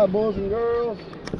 job, boys and girls.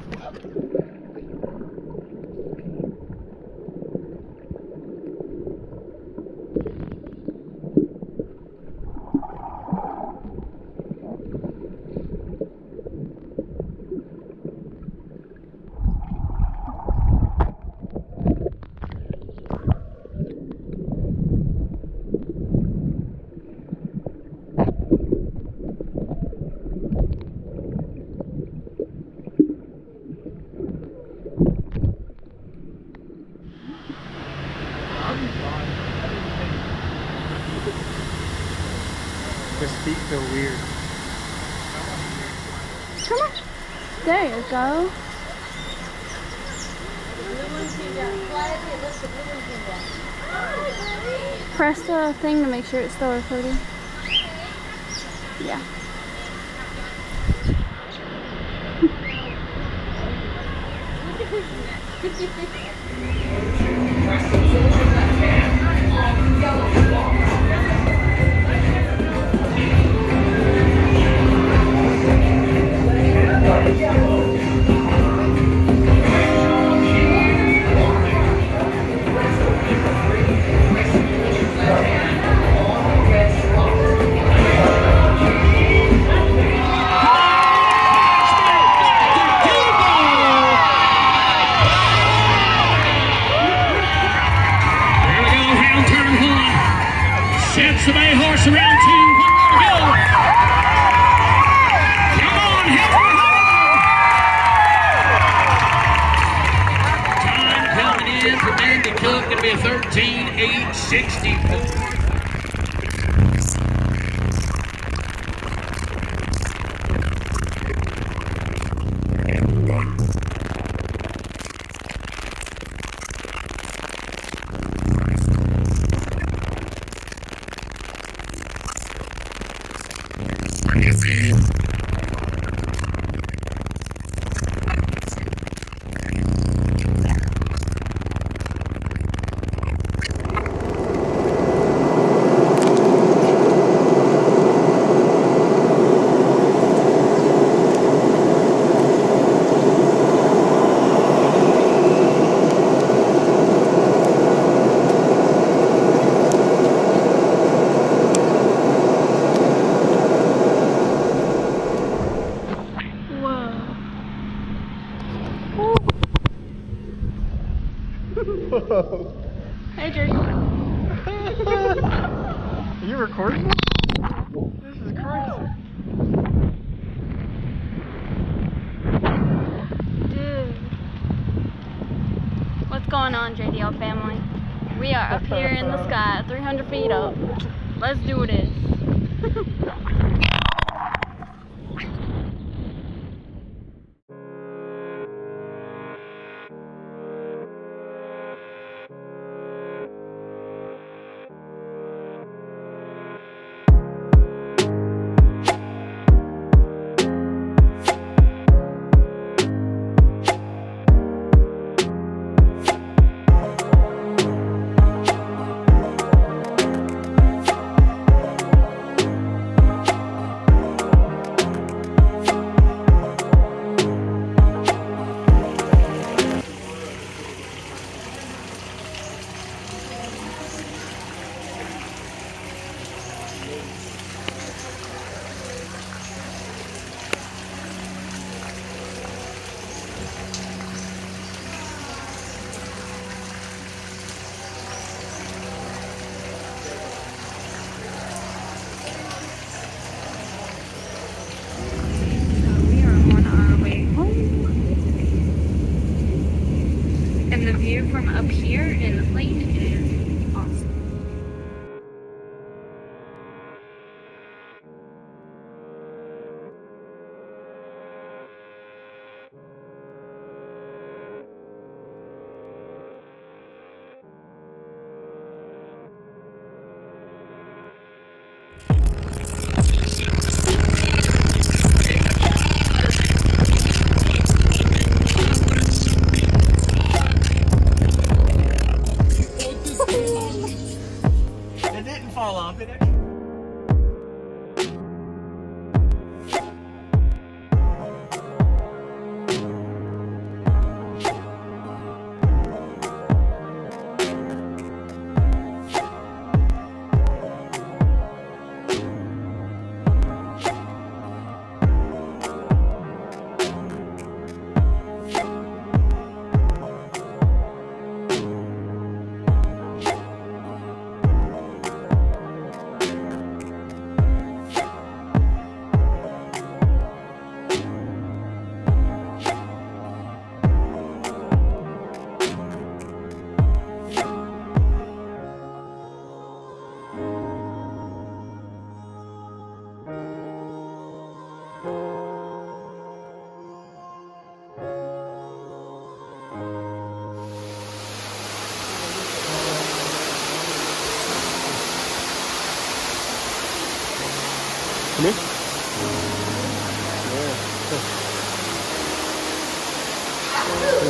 His feet feel weird. Come on. There you go. Press the thing to make sure it's still recording. Yeah. Sets the bay horse around 2, 1 more to go. Come on, Henry Hall. Time coming in for Mandy Cook. It'll be a 13:8:64. Hey, Jerry. Are you recording this? This is crazy. Dude. What's going on, JDL family? We are up here in the sky, 300 feet up. Let's do this.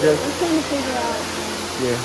Just, I'm trying to figure out. yeah.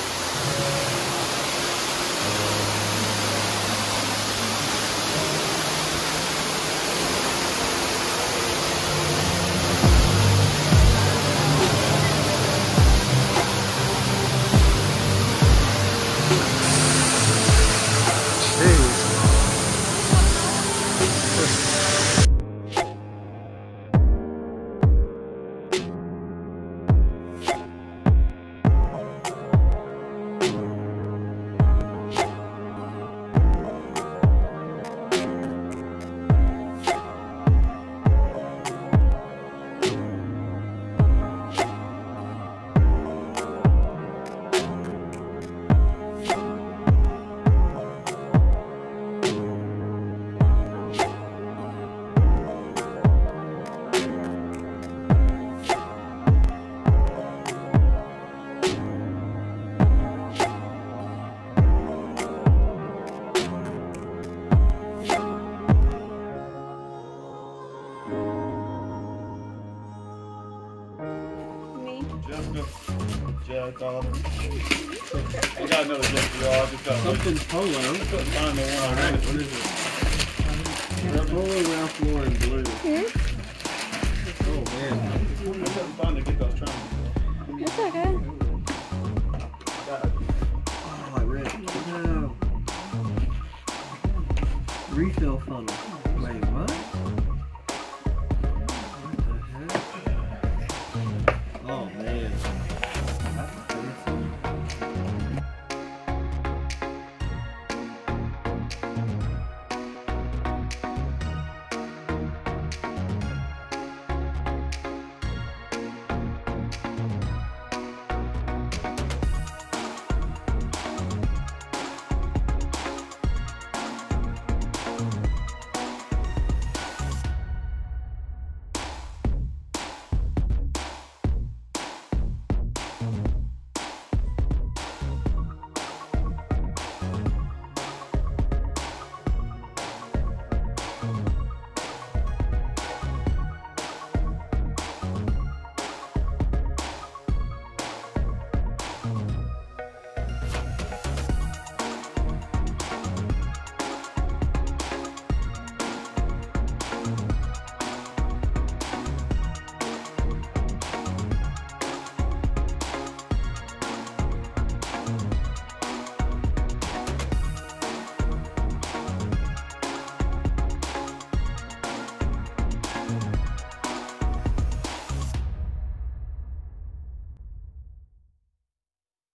Jessica, Jed, daughter. I got another Jessica, y'all. I just got Something polo. I couldn't find the one I wanted. What is it? Polo Ralph Lauren blue. Oh man. I couldn't find it. Get those trying. It's okay. Oh, I read it. No. Refill funnel.